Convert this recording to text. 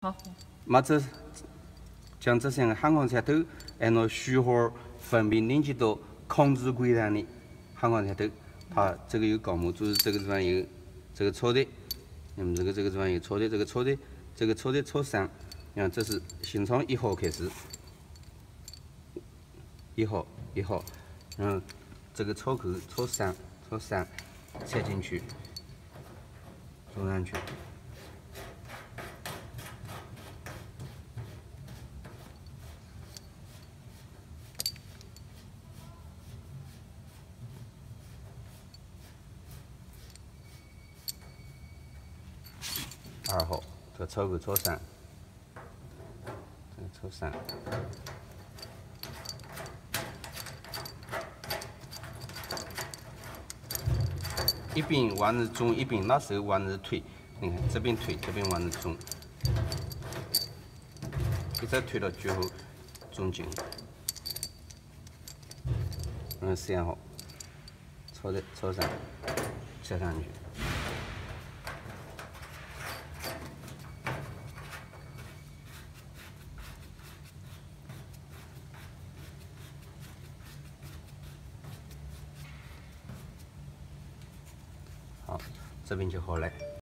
好。 嘛将这三个焊框插头按照序号分别连接到控制轨道里焊框插头，它这个有钢模，就是这个地方有这个戳的，那么这个地方有戳的，这个戳的戳3，你看这是先从1号开始，1号，然后这个戳口戳3插进去，装上去。 2号，这个戳口戳3，这个戳3，一边往日中，一边拿手往日推，你看这边推，这边往日中，一直推到最后中间。3号，戳3，插上去。 好，这边就好了。